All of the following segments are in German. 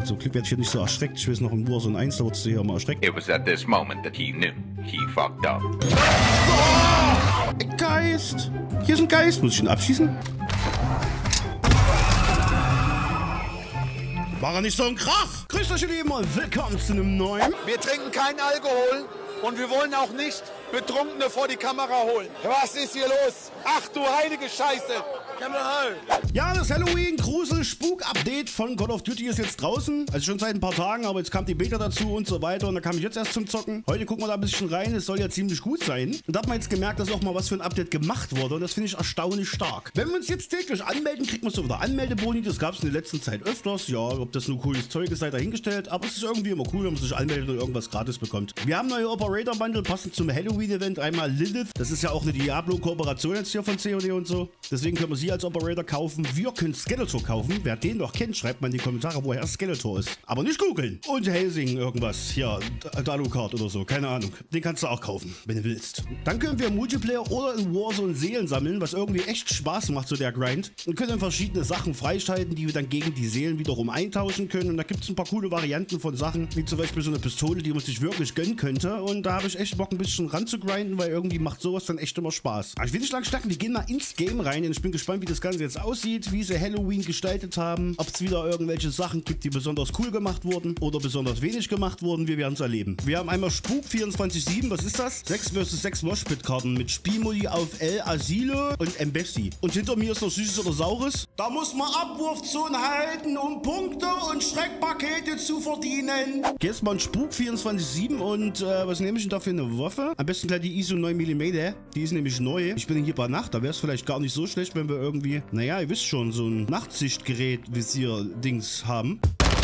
Zum Glück werde ich hier nicht so erschreckt. Ich weiß noch in Warzone 1, da wurdest du hier immer erschreckt. It was at this moment that he knew he fucked up. Oh, Geist! Hier ist ein Geist. Muss ich ihn abschießen? War er nicht so ein Krach? Grüßt euch, ihr Lieben, und willkommen zu einem neuen... Wir trinken keinen Alkohol und wir wollen auch nicht Betrunkene vor die Kamera holen. Was ist hier los? Ach du heilige Scheiße! Ja, das Halloween-Grusel-Spuk-Update von Call of Duty ist jetzt draußen. Also schon seit ein paar Tagen, aber jetzt kam die Beta dazu und so weiter. Und da kam ich jetzt erst zum Zocken. Heute gucken wir da ein bisschen rein. Es soll ja ziemlich gut sein. Und da hat man jetzt gemerkt, dass auch mal was für ein Update gemacht wurde. Und das finde ich erstaunlich stark. Wenn wir uns jetzt täglich anmelden, kriegt man so wieder Anmeldeboni. Das gab es in der letzten Zeit öfters. Ja, ob das nur cooles Zeug ist, sei dahingestellt. Aber es ist irgendwie immer cool, wenn man sich anmeldet und irgendwas gratis bekommt. Wir haben neue Operator-Bundle passend zum Halloween-Event. Einmal Lilith. Das ist ja auch eine Diablo-Kooperation jetzt hier von COD und so. Deswegen können wir sie als Operator kaufen. Wir können Skeletor kaufen. Wer den noch kennt, schreibt mal in die Kommentare, woher Skeletor ist. Aber nicht googeln. Und Helsing irgendwas. Hier, Alucard oder so. Keine Ahnung. Den kannst du auch kaufen, wenn du willst. Dann können wir im Multiplayer oder in Warzone Seelen sammeln, was irgendwie echt Spaß macht, so der Grind. Und können dann verschiedene Sachen freischalten, die wir dann gegen die Seelen wiederum eintauschen können. Und da gibt es ein paar coole Varianten von Sachen, wie zum Beispiel so eine Pistole, die man sich wirklich gönnen könnte. Und da habe ich echt Bock, ein bisschen ran zu grinden, weil irgendwie macht sowas dann echt immer Spaß. Aber ich will nicht lang schnacken, wir gehen mal ins Game rein. Und ich bin gespannt, wie das Ganze jetzt aussieht, wie sie Halloween gestaltet haben, ob es wieder irgendwelche Sachen gibt, die besonders cool gemacht wurden oder besonders wenig gemacht wurden. Wir werden es erleben. Wir haben einmal Spuk 24/7, was ist das? 6 vs 6 Moshpit-Karten mit Spielmodi auf El Asilo und Embassy. Und hinter mir ist noch Süßes oder Saures. Da muss man Abwurfzonen halten, um Punkte und Schreckpakete zu verdienen. Okay, jetzt mal ein Spuk 24/7 und was nehme ich denn da für eine Waffe? Am besten gleich die ISO 9mm. Die ist nämlich neu. Ich bin hier bei Nacht, da wäre es vielleicht gar nicht so schlecht, wenn wir irgendwie, naja, ihr wisst schon, so ein Nachtsichtgerät, Visier-Dings haben.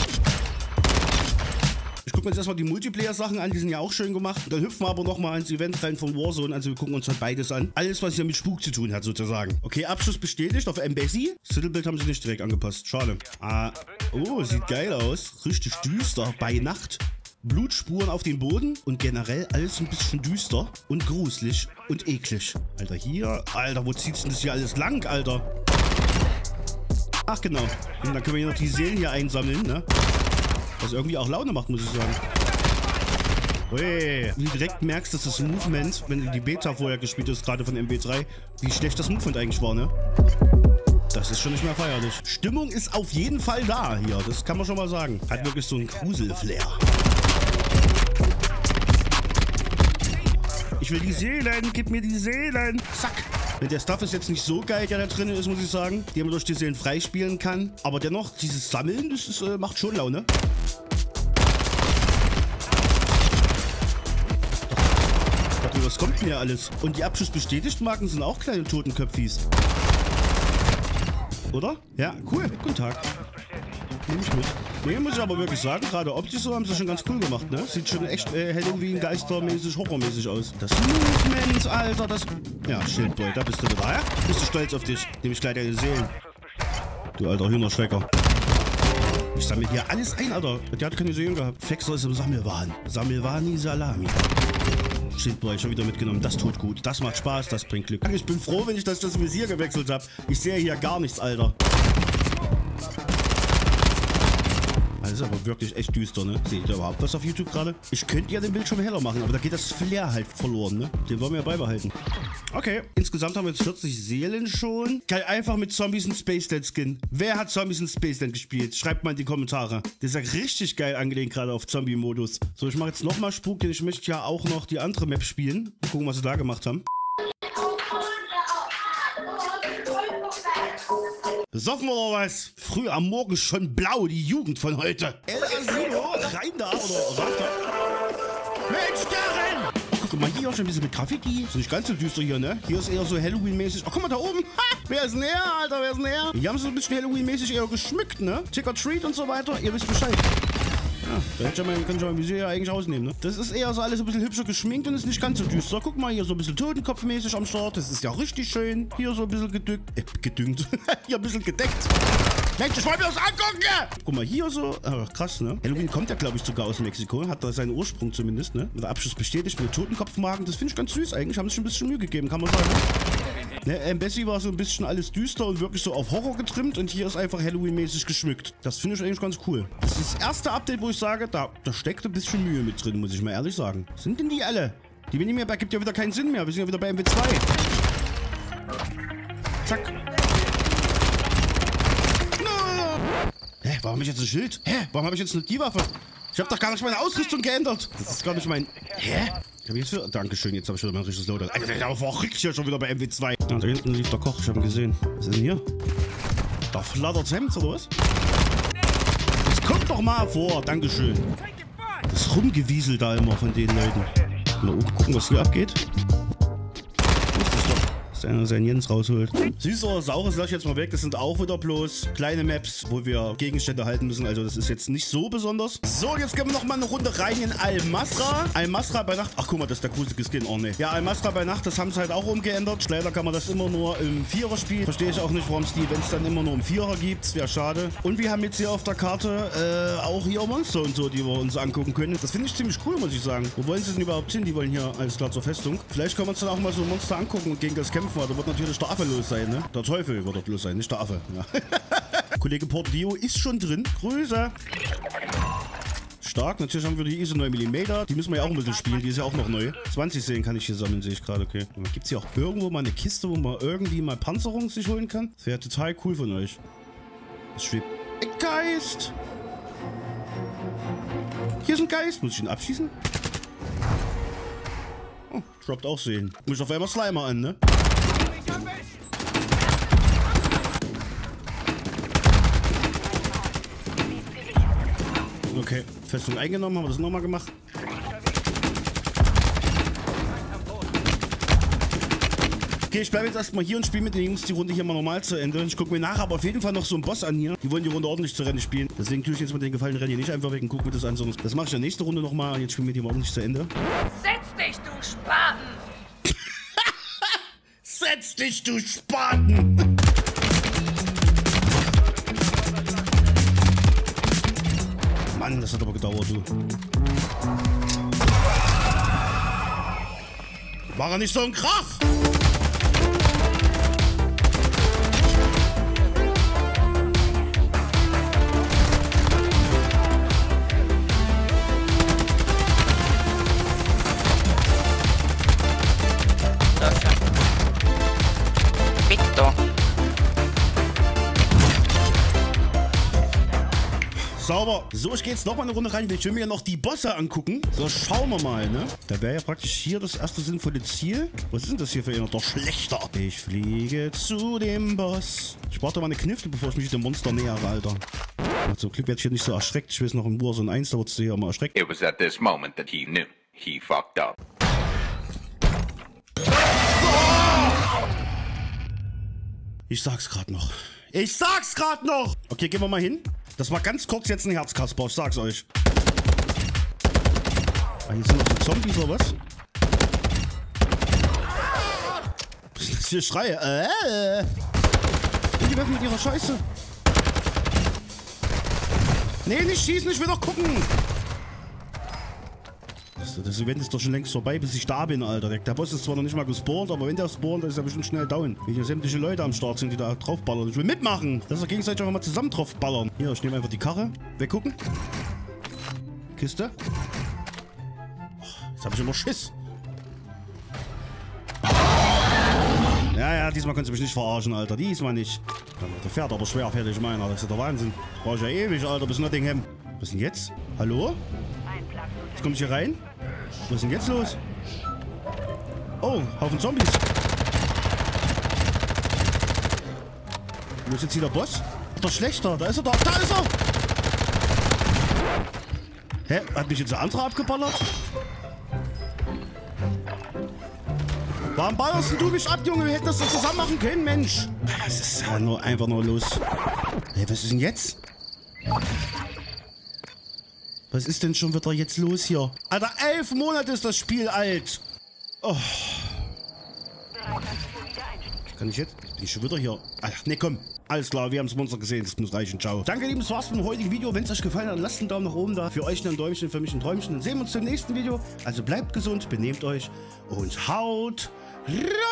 Ich gucke mir jetzt erstmal die Multiplayer-Sachen an, die sind ja auch schön gemacht. Dann hüpfen wir aber nochmal ins Event rein von Warzone, also wir gucken uns halt beides an. Alles, was hier mit Spuk zu tun hat, sozusagen. Okay, Abschluss bestätigt auf Embassy. Das Titelbild haben sie nicht direkt angepasst, schade. Oh, sieht geil aus. Richtig düster, bei Nacht. Blutspuren auf dem Boden und generell alles ein bisschen düster und gruselig und eklig. Alter, hier. Alter, wo zieht's denn das hier alles lang, Alter? Ach, genau. Und dann können wir hier noch die Seelen hier einsammeln, ne? Was irgendwie auch Laune macht, muss ich sagen. Ui. Wie du direkt merkst, dass das Movement, wenn du die Beta vorher gespielt hast, gerade von MW3, wie schlecht das Movement eigentlich war, ne? Das ist schon nicht mehr feierlich. Stimmung ist auf jeden Fall da hier, das kann man schon mal sagen. Hat wirklich so einen Grusel-Flair. Ich will die Seelen, gib mir die Seelen. Zack. Der Stuff ist jetzt nicht so geil, der da drin ist, muss ich sagen. Den man durch die Seelen freispielen kann. Aber dennoch, dieses Sammeln, das ist, macht schon Laune. Was kommt denn hier alles? Und die abschussbestätigten Marken sind auch kleine Totenköpfis. Oder? Ja, cool. Guten Tag. Nehme ich mit. Nee, muss ich aber wirklich sagen, gerade optisch so haben sie schon ganz cool gemacht, ne? Sieht schon echt Halloween, geistermäßig, horrormäßig aus. Das Movement, Alter, das... Ja, Schildboy, da bist du wieder. Ja? Bist du stolz auf dich? Nehme ich gleich deine Seelen. Du alter Hühnerschrecker. Ich sammle hier alles ein, Alter. Der hat keine Seelen gehabt. Flexer ist im Sammelwahn. Sammelwani Salami. Schildboy, schon wieder mitgenommen. Das tut gut. Das macht Spaß, das bringt Glück. Ich bin froh, wenn ich das Visier gewechselt habe. Ich sehe hier gar nichts, Alter. Das ist aber wirklich echt düster, ne? Seht ihr überhaupt was auf YouTube gerade? Ich könnte ja den Bildschirm heller machen, aber da geht das Flair halt verloren, ne? Den wollen wir ja beibehalten. Okay, insgesamt haben wir jetzt 40 Seelen schon. Geil, einfach mit Zombies und Spaceland Skin. Wer hat Zombies und Spaceland gespielt? Schreibt mal in die Kommentare. Das ist ja richtig geil angelehnt gerade auf Zombie-Modus. So, ich mache jetzt nochmal Spuk, denn ich möchte ja auch noch die andere Map spielen. Mal gucken, was sie da gemacht haben. Besoffen oder was? Früh am Morgen schon blau, die Jugend von heute. El Asilo, rein da oder rauf da. Mensch, Darren! Guck mal, hier auch schon ein bisschen mit Graffiti. Ist nicht ganz so düster hier, ne? Hier ist eher so Halloween-mäßig. Ach, guck mal da oben. Ha! Wer ist denn her, Alter? Wer ist denn her? Hier haben sie so ein bisschen Halloween-mäßig eher geschmückt, ne? Trick or Treat und so weiter. Ihr wisst Bescheid. Ja, da hätte ich kann ich mein Visier ja eigentlich ausnehmen, ne? Das ist eher so alles ein bisschen hübscher geschminkt und ist nicht ganz so düster. Guck mal, hier so ein bisschen Totenkopfmäßig am Start. Das ist ja richtig schön. Hier so ein bisschen gedüngt. Hier ein bisschen gedeckt. Mensch, ich wollte mir das angucken! Guck mal, hier so. Krass, ne? Halloween kommt ja, glaube ich, sogar aus Mexiko. Hat da seinen Ursprung zumindest, ne? Der Abschluss bestätigt mit Totenkopfmagen. Das finde ich ganz süß eigentlich. Haben sich schon ein bisschen Mühe gegeben, kann man sagen. Ne, Bessie war so ein bisschen alles düster und wirklich so auf Horror getrimmt und hier ist einfach Halloween-mäßig geschmückt. Das finde ich eigentlich ganz cool. Das ist das erste Update, wo ich sage, da steckt ein bisschen Mühe mit drin, muss ich mal ehrlich sagen. Sind denn die alle? Die Minimap gibt ja wieder keinen Sinn mehr. Wir sind ja wieder bei MW2. Zack. No. Hä, warum habe ich jetzt ein Schild? Hä, warum habe ich jetzt die Waffe? Ich habe doch gar nicht meine Ausrüstung geändert. Das ist gar nicht mein... Hä? Hab ich jetzt für... Dankeschön, jetzt habe ich wieder mein richtiges Loadout. Alter, der war verrückt hier schon wieder bei MW2. Ja, da hinten lief der Koch, ich habe ihn gesehen. Was ist denn hier? Da flattert Hemd, oder was? Das kommt doch mal vor, Dankeschön. Das Rumgewiesel da immer von den Leuten. Mal oben gucken, was hier abgeht. Dass einer seinen Jens rausholt. Süß oder saures lasse ich jetzt mal weg. Das sind auch wieder bloß kleine Maps, wo wir Gegenstände halten müssen. Also das ist jetzt nicht so besonders. So, jetzt gehen wir noch mal eine Runde rein in Al-Masra. Al-Masra bei Nacht. Ach, guck mal, das ist der gruselige Skin. Oh, ne. Ja, Al-Masra bei Nacht, das haben sie halt auch umgeändert. Leider kann man das immer nur im Vierer spielen. Verstehe ich auch nicht, warum es die, wenn es dann immer nur im Vierer gibt. Das wäre schade. Und wir haben jetzt hier auf der Karte auch hier Monster und so, die wir uns angucken können. Das finde ich ziemlich cool, muss ich sagen. Wo wollen sie denn überhaupt hin? Die wollen hier alles klar zur Festung. Vielleicht können wir uns dann auch mal so ein Monster angucken und gegen das kämpfen. Da wird natürlich der Affe los sein, ne? Der Teufel wird dort los sein, nicht der Affe. Ja. Kollege Portdio ist schon drin. Grüße. Stark. Natürlich haben wir die ISO 9mm. Die müssen wir ja auch ein bisschen spielen. Die ist ja auch noch neu. 20 Seelen kann ich hier sammeln, sehe ich gerade. Okay. Gibt es hier auch irgendwo mal eine Kiste, wo man irgendwie mal Panzerung sich holen kann? Das wäre total cool von euch. Es schwebt ein Geist. Hier ist ein Geist. Muss ich ihn abschießen? Oh, droppt auch Seelen. Muss ich auf einmal Slimer an, ne? Okay, Festung eingenommen, haben wir das nochmal gemacht. Okay, ich bleibe jetzt erstmal hier und spiele mit den Jungs die Runde hier mal normal zu Ende. Ich gucke mir nachher aber auf jeden Fall noch so einen Boss an hier. Die wollen die Runde ordentlich zu Rennen spielen. Deswegen tue ich jetzt mit den gefallenen Rennen hier nicht einfach weg und gucke mir das an, sondern das mache ich in der nächsten Runde nochmal. Jetzt spielen wir die mal ordentlich zu Ende. Setz dich, du Spaten! Setz dich, du Spaten! Mann, das hat aber gedauert, du. War er nicht so ein Krach? Victor. Sauber. So, ich gehe jetzt noch mal eine Runde rein. Ich will mir ja noch die Bosse angucken. So, schauen wir mal, ne? Da wäre ja praktisch hier das erste sinnvolle Ziel. Was ist denn das hier für einer? Der Schlechter. Ich fliege zu dem Boss. Ich brauche da mal eine Knifte, bevor ich mich dem Monster nähere, Alter. Und zum Glück werde ich hier nicht so erschreckt. Ich weiß noch, im Warzone 1, da wurdest du hier immer erschreckt. It was at this moment that he knew he fucked up. Ich sag's gerade noch. Ich sag's gerade noch! Okay, gehen wir mal hin. Das war ganz kurz jetzt ein Herzkasper, ich sag's euch. Ah, hier sind noch so Zombies oder was? Was ist das hier? Schreie. Und die werfen mit ihrer Scheiße. Nee, nicht schießen, ich will doch gucken. Das Event ist doch schon längst vorbei, bis ich da bin, Alter. Der Boss ist zwar noch nicht mal gespawnt, aber wenn der spawnt, dann ist er bestimmt schnell down. Wenn hier sämtliche Leute am Start sind, die da draufballern. Ich will mitmachen. Lass uns gegenseitig einfach mal zusammen draufballern. Hier, ich nehme einfach die Karre. Weggucken. Kiste. Jetzt habe ich immer Schiss. Ja, diesmal kannst du mich nicht verarschen, Alter. Diesmal nicht. Der fährt aber schwerfällig, meiner. Das ist der Wahnsinn. Brauche ich ja ewig, Alter, bis Nottingham. Was ist denn jetzt? Hallo? Jetzt komme ich hier rein. Was ist denn jetzt los? Oh, Haufen Zombies. Wo ist jetzt hier der Boss? Der Schlechter, da ist er doch. Da ist er! Hä? Hat mich jetzt der andere abgeballert? Warum ballerst du mich ab, Junge? Wir hätten das doch zusammen machen können, Mensch. Das ist ja nur einfach nur los. Hey, was ist denn jetzt? Was ist denn schon wieder jetzt los hier? Alter, 11 Monate ist das Spiel alt. Oh. Kann ich jetzt? Bin ich schon wieder hier? Ach, ne, komm. Alles klar, wir haben das Monster gesehen. Das muss reichen. Ciao. Danke, lieben, das war's mit dem heutigen Video. Wenn es euch gefallen hat, lasst einen Daumen nach oben da. Für euch ein Däumchen, für mich ein Träumchen. Dann sehen wir uns im nächsten Video. Also bleibt gesund, benehmt euch und haut rein!